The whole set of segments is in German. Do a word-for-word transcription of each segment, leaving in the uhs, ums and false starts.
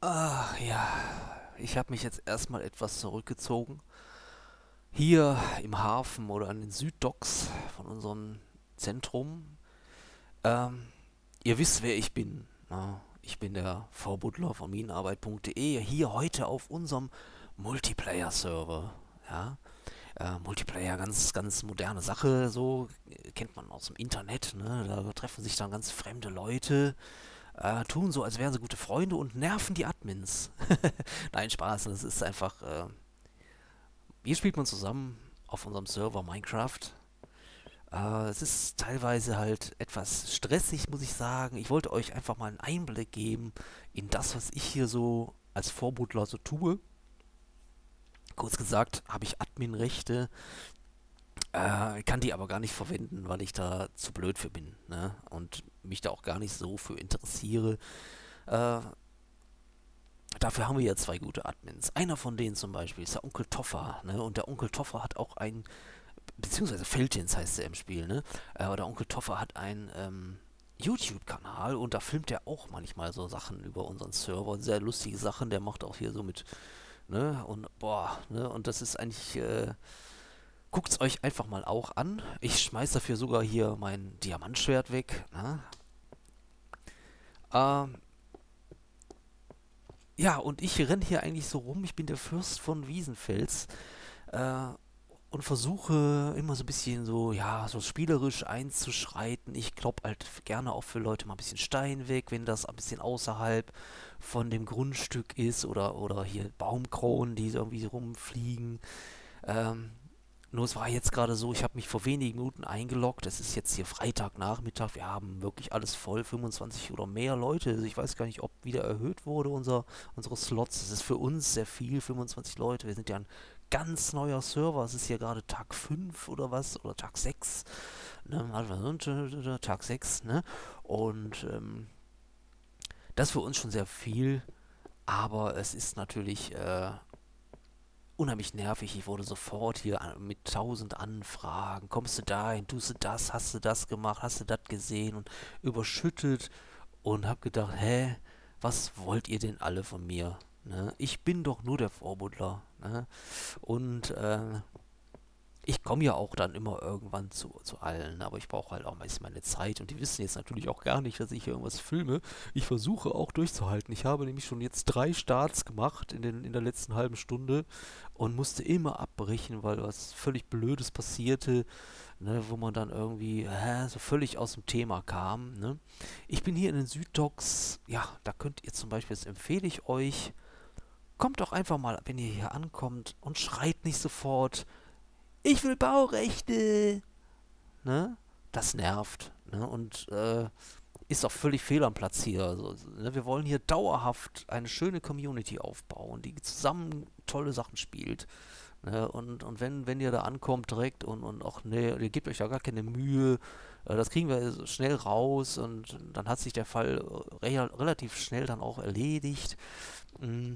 Ach ja, ich habe mich jetzt erstmal etwas zurückgezogen. Hier im Hafen oder an den Süddocks von unserem Zentrum. Ähm, Ihr wisst, wer ich bin. Na, ich bin der Vorbuddler von minenarbeit punkt de. Hier heute auf unserem Multiplayer-Server. Ja, äh, Multiplayer, ganz, ganz moderne Sache, so äh, kennt man aus dem Internet. Ne? Da treffen sich dann ganz fremde Leute, äh, tun so, als wären sie gute Freunde und nerven die Admins. Nein, Spaß, das ist einfach. Äh, hier spielt man zusammen auf unserem Server Minecraft. Äh, es ist teilweise halt etwas stressig, muss ich sagen. Ich wollte euch einfach mal einen Einblick geben in das, was ich hier so als Vorbuddler so tue. Kurz gesagt, habe ich Adminrechte, äh, kann die aber gar nicht verwenden, weil ich da zu blöd für bin, ne? Und mich da auch gar nicht so für interessiere. Äh, Dafür haben wir ja zwei gute Admins. Einer von denen zum Beispiel ist der Onkel Toffer, ne? Und der Onkel Toffer hat auch ein, beziehungsweise Feldins heißt er im Spiel, ne? Äh, aber der Onkel Toffer hat einen ähm, YouTube-Kanal und da filmt er auch manchmal so Sachen über unseren Server. Sehr lustige Sachen, der macht auch hier so mit, ne? Und boah, ne? Und das ist eigentlich, äh, guckt's euch einfach mal auch an. Ich schmeiß dafür sogar hier mein Diamantschwert weg, ne? Ähm, ja, und ich renne hier eigentlich so rum. Ich bin der Fürst von Wiesenfels. Äh, und versuche immer so ein bisschen so, ja, so spielerisch einzuschreiten. Ich klopp halt gerne auch für Leute mal ein bisschen Stein weg, wenn das ein bisschen außerhalb von dem Grundstück ist oder, oder hier Baumkronen, die so irgendwie rumfliegen. Ähm, Nur es war jetzt gerade so, ich habe mich vor wenigen Minuten eingeloggt. Es ist jetzt hier Freitagnachmittag. Wir haben wirklich alles voll, fünfundzwanzig oder mehr Leute. Also ich weiß gar nicht, ob wieder erhöht wurde, unser, unsere Slots. Das ist für uns sehr viel, fünfundzwanzig Leute. Wir sind ja ein ganz neuer Server. Es ist hier gerade Tag fünf oder was, oder Tag sechs. Ne? Also, Tag sechs, ne? Und ähm, das ist für uns schon sehr viel. Aber es ist natürlich äh, unheimlich nervig. Ich wurde sofort hier an, mit tausend Anfragen. Kommst du dahin? Tust du das? Hast du das gemacht? Hast du das gesehen? Und überschüttet und hab gedacht, hä, was wollt ihr denn alle von mir? Ne? Ich bin doch nur der Vorbuddler. Ne? Und äh, ich komme ja auch dann immer irgendwann zu, zu allen, aber ich brauche halt auch meist meine Zeit und die wissen jetzt natürlich auch gar nicht, dass ich hier irgendwas filme. Ich versuche auch durchzuhalten. Ich habe nämlich schon jetzt drei Starts gemacht in, den, in der letzten halben Stunde und musste immer abbrechen, weil was völlig Blödes passierte, ne, wo man dann irgendwie hä, so völlig aus dem Thema kam. Ne? Ich bin hier in den Süddocks, ja, da könnt ihr zum Beispiel, das empfehle ich euch, kommt doch einfach mal, wenn ihr hier ankommt und schreit nicht sofort, ich will Baurechte, ne? Das nervt, ne? Und äh, ist auch völlig fehl am Platz hier. Also, ne? Wir wollen hier dauerhaft eine schöne Community aufbauen, die zusammen tolle Sachen spielt. Ne? Und, und wenn, wenn ihr da ankommt direkt und, und auch, ne, ihr gebt euch da gar keine Mühe, äh, das kriegen wir schnell raus und dann hat sich der Fall re relativ schnell dann auch erledigt. Mm,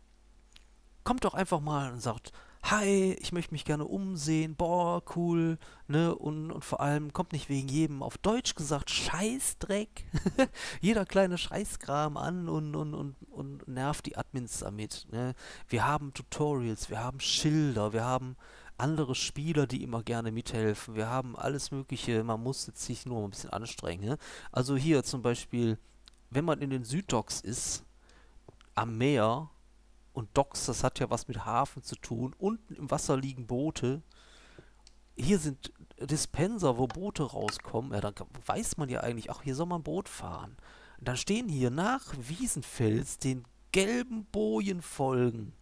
kommt doch einfach mal und sagt, hi, ich möchte mich gerne umsehen, boah, cool, ne, und, und vor allem kommt nicht wegen jedem auf Deutsch gesagt Scheißdreck, jeder kleine Scheißkram an und, und, und, und nervt die Admins damit, ne. Wir haben Tutorials, wir haben Schilder, wir haben andere Spieler, die immer gerne mithelfen, wir haben alles mögliche, man muss jetzt sich nur ein bisschen anstrengen, ne? Also hier zum Beispiel, wenn man in den Süddocks ist, am Meer, und Docks, das hat ja was mit Hafen zu tun. Unten im Wasser liegen Boote. Hier sind Dispenser, wo Boote rauskommen. Ja, dann weiß man ja eigentlich, ach, hier soll man ein Boot fahren. Und dann stehen hier nach Wiesenfels den gelben Bojen folgen.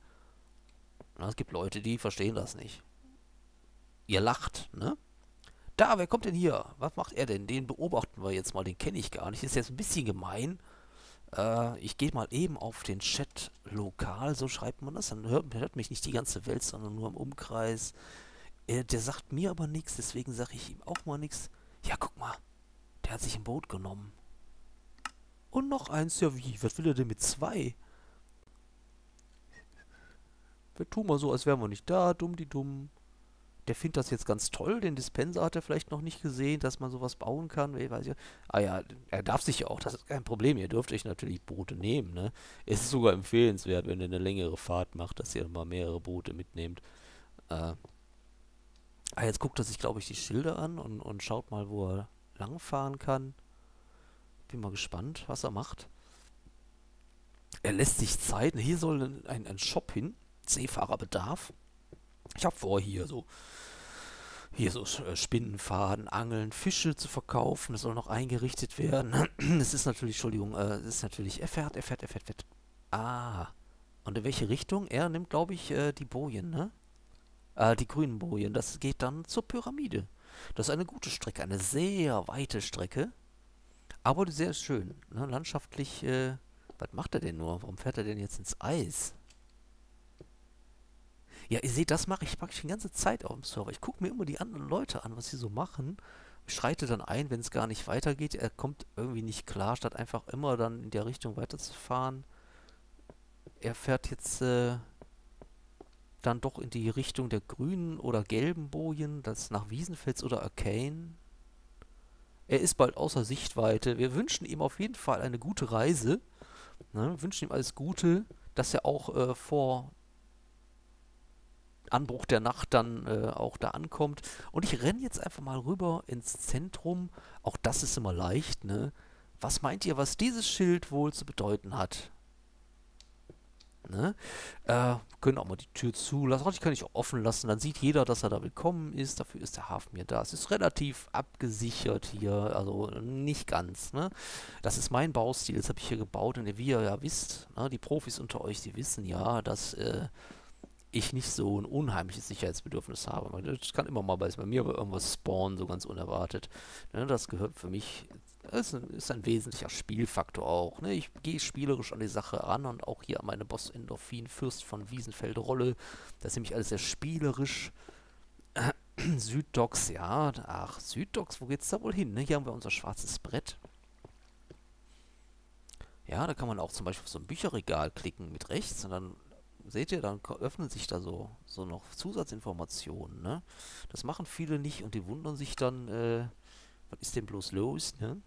Na, es gibt Leute, die verstehen das nicht. Ihr lacht, ne? Da, wer kommt denn hier? Was macht er denn? Den beobachten wir jetzt mal, den kenne ich gar nicht. Ist jetzt ein bisschen gemein. Äh, ich gehe mal eben auf den Chat lokal, so schreibt man das. Dann hört, hört mich nicht die ganze Welt, sondern nur im Umkreis. Äh, der sagt mir aber nichts, deswegen sage ich ihm auch mal nichts. Ja, guck mal, der hat sich ein Boot genommen. Und noch eins, ja wie? Was will er denn mit zwei? Wir tun mal so, als wären wir nicht da, dumm die dumm. der findet das jetzt ganz toll. Den Dispenser hat er vielleicht noch nicht gesehen, dass man sowas bauen kann. Ich weiß ja. Ah ja, er darf sich ja auch, das ist kein Problem. Ihr dürft euch natürlich Boote nehmen, ne? Es ist sogar empfehlenswert, wenn ihr eine längere Fahrt macht, dass ihr mal mehrere Boote mitnehmt. Äh, ah, jetzt guckt er sich, glaube ich, die Schilder an und, und schaut mal, wo er langfahren kann. Bin mal gespannt, was er macht. Er lässt sich Zeit. Hier soll ein, ein, ein Shop hin. Seefahrerbedarf. Ich habe vor, hier so hier so äh, Spinnenfaden, Angeln, Fische zu verkaufen. Das soll noch eingerichtet werden. Es ist natürlich, Entschuldigung, äh, es ist natürlich, er fährt, er fährt, er fährt, fährt. Ah. Und in welche Richtung? Er nimmt, glaube ich, äh, die Bojen, ne? Äh, die grünen Bojen. Das geht dann zur Pyramide. Das ist eine gute Strecke, eine sehr weite Strecke. Aber sehr schön, ne? Landschaftlich, äh, was macht er denn nur? Warum fährt er denn jetzt ins Eis? Ja, ihr seht, das mache ich praktisch die ganze Zeit auf dem Server. Ich gucke mir immer die anderen Leute an, was sie so machen. Ich schreite dann ein, wenn es gar nicht weitergeht. Er kommt irgendwie nicht klar, statt einfach immer dann in der Richtung weiterzufahren. Er fährt jetzt äh, dann doch in die Richtung der grünen oder gelben Bojen, das nach Wiesenfels oder Arcane. Er ist bald außer Sichtweite. Wir wünschen ihm auf jeden Fall eine gute Reise. Ne? Wir wünschen ihm alles Gute, dass er auch äh, vor Anbruch der Nacht dann äh, auch da ankommt. Und ich renne jetzt einfach mal rüber ins Zentrum. Auch das ist immer leicht, ne? Was meint ihr, was dieses Schild wohl zu bedeuten hat? Ne? Äh, können auch mal die Tür zulassen. Die kann ich auch offen lassen. Dann sieht jeder, dass er da willkommen ist. Dafür ist der Hafen hier da. Es ist relativ abgesichert hier. Also nicht ganz. Ne? Das ist mein Baustil. Das habe ich hier gebaut. Und wie ihr ja wisst, ne, die Profis unter euch, die wissen ja, dass äh, ich nicht so ein unheimliches Sicherheitsbedürfnis habe. Das kann immer mal bei, bei mir aber irgendwas spawnen, so ganz unerwartet. Ne, das gehört für mich, das ist ein, ist ein wesentlicher Spielfaktor auch. Ne? Ich gehe spielerisch an die Sache ran und auch hier an meine Boss Endorphin, Fürst von Wiesenfeld Rolle. Das ist nämlich alles sehr spielerisch. Süddocs, ja. Ach, Süddocs, wo geht's da wohl hin? Ne? Hier haben wir unser schwarzes Brett. Ja, da kann man auch zum Beispiel auf so ein Bücherregal klicken mit rechts und dann seht ihr, dann öffnen sich da so, so noch Zusatzinformationen, ne? Das machen viele nicht und die wundern sich dann, äh, was ist denn bloß los, ne?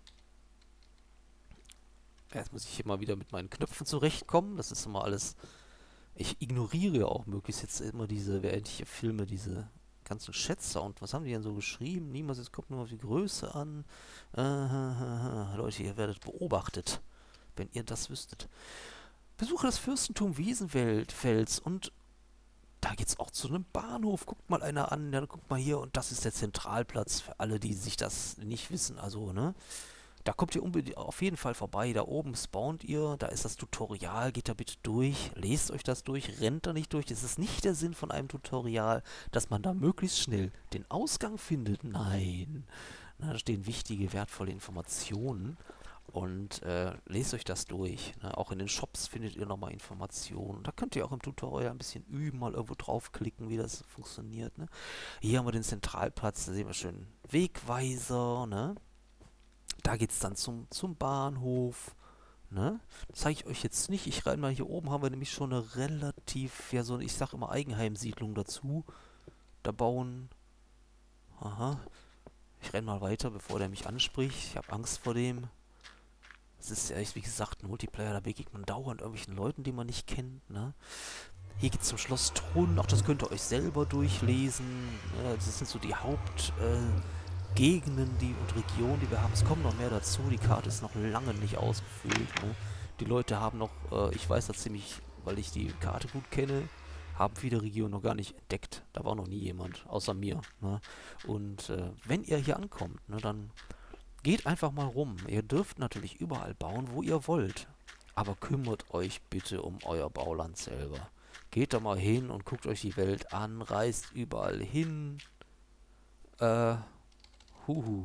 Jetzt muss ich hier mal wieder mit meinen Knöpfen zurechtkommen, das ist immer alles, ich ignoriere ja auch möglichst jetzt immer diese, während ich hier filme, diese ganzen Schätze und was haben die denn so geschrieben? Niemals, es kommt nur auf die Größe an. Äh, Leute, ihr werdet beobachtet, wenn ihr das wüsstet. Besuche das Fürstentum Wiesenfels und da geht's auch zu einem Bahnhof. Guckt mal einer an, dann guckt mal hier und das ist der Zentralplatz für alle, die sich das nicht wissen. Also, ne? Da kommt ihr unbedingt auf jeden Fall vorbei. Da oben spawnt ihr, da ist das Tutorial. Geht da bitte durch, lest euch das durch, rennt da nicht durch. Es ist nicht der Sinn von einem Tutorial, dass man da möglichst schnell den Ausgang findet. Nein. Na, da stehen wichtige, wertvolle Informationen. Und äh, lest euch das durch. Ne? Auch in den Shops findet ihr nochmal Informationen. Da könnt ihr auch im Tutorial ein bisschen üben, mal irgendwo draufklicken, wie das funktioniert. Ne? Hier haben wir den Zentralplatz, da sehen wir schön Wegweiser. Ne? Da geht es dann zum, zum Bahnhof. Ne? Das zeige ich euch jetzt nicht. Ich rein mal hier oben, haben wir nämlich schon eine relativ, ja so, ich sag immer Eigenheimsiedlung dazu. Da bauen. Aha. Ich renne mal weiter, bevor der mich anspricht. Ich habe Angst vor dem. Es ist ja, wie gesagt, ein Multiplayer, da begegnet man dauernd irgendwelchen Leuten, die man nicht kennt, ne? Hier geht es zum Schloss Thron, auch das könnt ihr euch selber durchlesen. Ne? Das sind so die Hauptgegenden äh, die, und Regionen, die wir haben. Es kommen noch mehr dazu, die Karte ist noch lange nicht ausgefüllt. Ne? Die Leute haben noch, äh, ich weiß das ziemlich, weil ich die Karte gut kenne, haben viele Regionen noch gar nicht entdeckt. Da war noch nie jemand, außer mir. Ne? Und äh, wenn ihr hier ankommt, ne, dann geht einfach mal rum. Ihr dürft natürlich überall bauen, wo ihr wollt. Aber kümmert euch bitte um euer Bauland selber. Geht da mal hin und guckt euch die Welt an. Reist überall hin. Äh, huhu.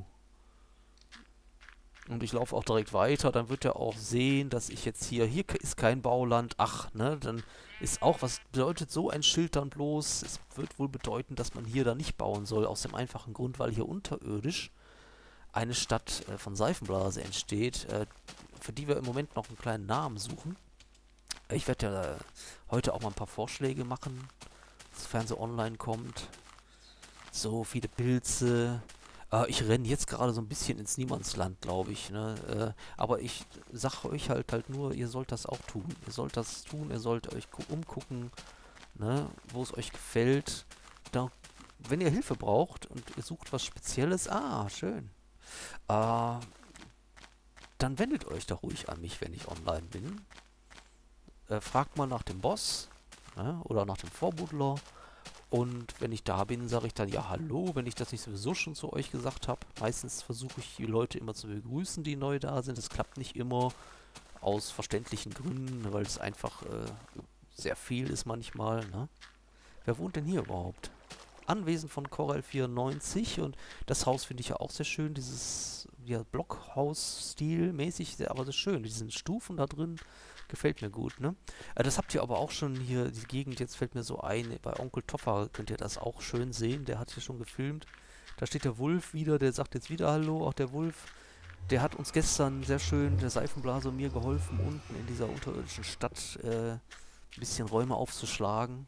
Und ich laufe auch direkt weiter. Dann wird er auch sehen, dass ich jetzt hier... Hier ist kein Bauland. Ach, ne? Dann ist auch... Was bedeutet so ein Schild dann bloß? Es wird wohl bedeuten, dass man hier da nicht bauen soll. Aus dem einfachen Grund, weil hier unterirdisch eine Stadt äh, von Seifenblase entsteht, äh, für die wir im Moment noch einen kleinen Namen suchen. Ich werde ja äh, heute auch mal ein paar Vorschläge machen, sofern sie online kommt. So viele Pilze. Äh, ich renne jetzt gerade so ein bisschen ins Niemandsland, glaube ich. Ne? Äh, aber ich sage euch halt halt nur, ihr sollt das auch tun. Ihr sollt das tun, ihr sollt euch gu- umgucken, ne? Wo es euch gefällt. Da, wenn ihr Hilfe braucht und ihr sucht was Spezielles, ah, schön. Äh, Dann wendet euch doch ruhig an mich, wenn ich online bin. Äh, fragt mal nach dem Boss, ne? Oder nach dem Vorbuddler. Und wenn ich da bin, sage ich dann ja hallo, wenn ich das nicht sowieso schon zu euch gesagt habe. Meistens versuche ich die Leute immer zu begrüßen, die neu da sind. Das klappt nicht immer aus verständlichen Gründen, weil es einfach äh, sehr viel ist manchmal. Ne? Wer wohnt denn hier überhaupt? Anwesen von Corel vierundneunzig, und das Haus finde ich ja auch sehr schön, dieses ja, Blockhaus-Stil mäßig, sehr, aber das ist schön, diese Stufen da drin, gefällt mir gut, ne? Äh, das habt ihr aber auch schon hier, die Gegend, jetzt fällt mir so ein, bei Onkel Toffer könnt ihr das auch schön sehen, der hat hier schon gefilmt. Da steht der Wulf wieder, der sagt jetzt wieder Hallo, auch der Wulf, der hat uns gestern sehr schön, der Seifenblaser und mir geholfen, unten in dieser unterirdischen Stadt äh, ein bisschen Räume aufzuschlagen.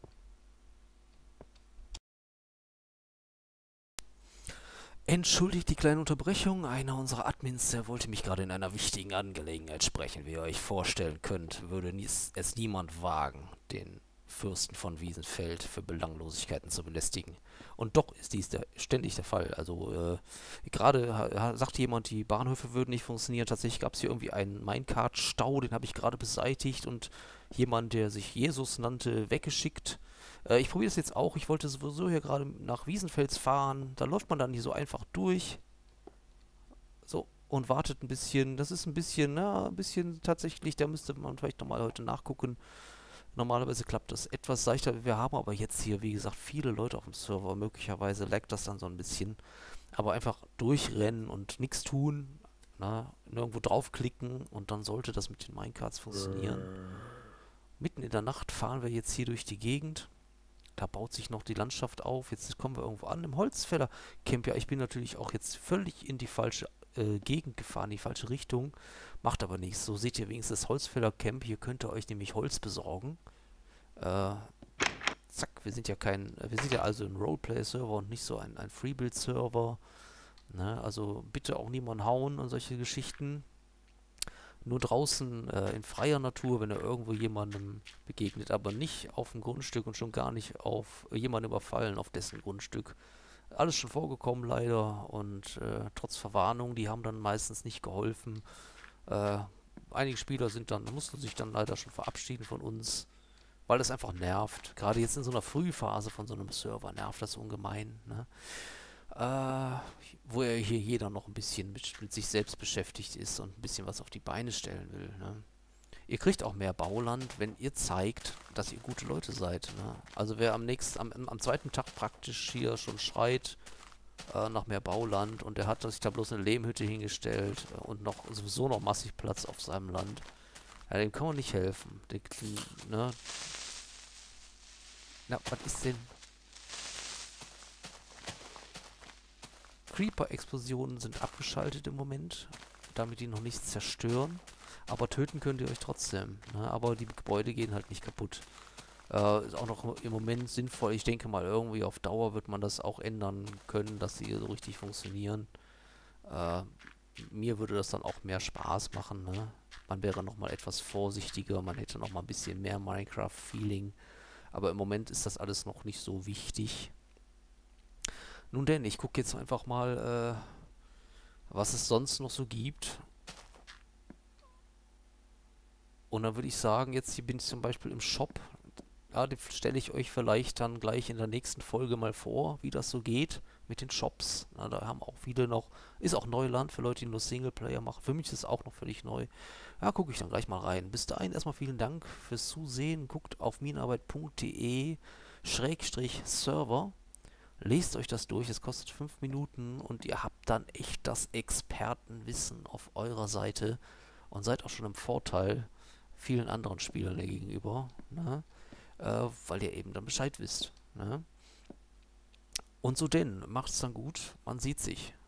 Entschuldigt die kleine Unterbrechung. Einer unserer Admins, der wollte mich gerade in einer wichtigen Angelegenheit sprechen. Wie ihr euch vorstellen könnt, würde nies, es niemand wagen, den Fürsten von Wiesenfeld für Belanglosigkeiten zu belästigen. Und doch ist dies der, ständig der Fall. Also äh, gerade ha, ha, sagt jemand, die Bahnhöfe würden nicht funktionieren. Tatsächlich gab es hier irgendwie einen Minecart-Stau, den habe ich gerade beseitigt, und jemand, der sich Jesus nannte, weggeschickt. Äh, ich probiere es jetzt auch. Ich wollte sowieso hier gerade nach Wiesenfels fahren. Da läuft man dann hier so einfach durch. So, und wartet ein bisschen. Das ist ein bisschen, na, ein bisschen tatsächlich, da müsste man vielleicht nochmal heute nachgucken. Normalerweise klappt das etwas leichter. Wir haben aber jetzt hier, wie gesagt, viele Leute auf dem Server. Möglicherweise laggt das dann so ein bisschen. Aber einfach durchrennen und nichts tun. Na, nirgendwo draufklicken, und dann sollte das mit den Minecarts funktionieren. Mitten in der Nacht fahren wir jetzt hier durch die Gegend. Da baut sich noch die Landschaft auf. Jetzt kommen wir irgendwo an im Holzfäller Camp. Ja, ich bin natürlich auch jetzt völlig in die falsche äh, Gegend gefahren, die falsche Richtung. Macht aber nichts. So seht ihr wenigstens das Holzfäller Camp. Hier könnt ihr euch nämlich Holz besorgen. Äh, zack, wir sind ja kein, äh, wir sind ja also ein Roleplay-Server und nicht so ein, ein Freebuild-Server. Ne? Also bitte auch niemanden hauen und solche Geschichten. Nur draußen äh, in freier Natur, wenn er irgendwo jemandem begegnet, aber nicht auf dem Grundstück und schon gar nicht auf äh, jemanden überfallen auf dessen Grundstück. Alles schon vorgekommen leider, und äh, trotz Verwarnung, die haben dann meistens nicht geholfen. Äh, Einige Spieler sind dann, mussten sich dann leider schon verabschieden von uns, weil das einfach nervt. Gerade jetzt in so einer Frühphase von so einem Server nervt das ungemein, ne? Äh, Wo ja hier jeder noch ein bisschen mit, mit sich selbst beschäftigt ist und ein bisschen was auf die Beine stellen will. Ne? Ihr kriegt auch mehr Bauland, wenn ihr zeigt, dass ihr gute Leute seid. Ne? Also wer am nächsten, am, am zweiten Tag praktisch hier schon schreit äh, nach mehr Bauland, und der hat sich da bloß eine Lehmhütte hingestellt äh, und noch sowieso noch massig Platz auf seinem Land, ja, dem kann man nicht helfen. Den, ne? Na, was ist denn? Creeper-Explosionen sind abgeschaltet im Moment, damit die noch nichts zerstören. Aber töten könnt ihr euch trotzdem. Ne? Aber die Gebäude gehen halt nicht kaputt. Äh, ist auch noch im Moment sinnvoll. Ich denke mal, irgendwie auf Dauer wird man das auch ändern können, dass sie so richtig funktionieren. Äh, Mir würde das dann auch mehr Spaß machen. Ne? Man wäre nochmal etwas vorsichtiger, man hätte nochmal ein bisschen mehr Minecraft-Feeling. Aber im Moment ist das alles noch nicht so wichtig. Nun denn, ich gucke jetzt einfach mal, äh, was es sonst noch so gibt. Und dann würde ich sagen, jetzt hier bin ich zum Beispiel im Shop. Ja, den stelle ich euch vielleicht dann gleich in der nächsten Folge mal vor, wie das so geht mit den Shops. Na, da haben auch viele noch, ist auch Neuland für Leute, die nur Singleplayer machen. Für mich ist es auch noch völlig neu. Ja, gucke ich dann gleich mal rein. Bis dahin erstmal vielen Dank fürs Zusehen. Guckt auf minenarbeit punkt de Schrägstrich Server. Lest euch das durch, es kostet fünf Minuten, und ihr habt dann echt das Expertenwissen auf eurer Seite und seid auch schon im Vorteil vielen anderen Spielern gegenüber, ne? Äh, weil ihr eben dann Bescheid wisst. Ne? Und so denn, macht's dann gut, man sieht sich.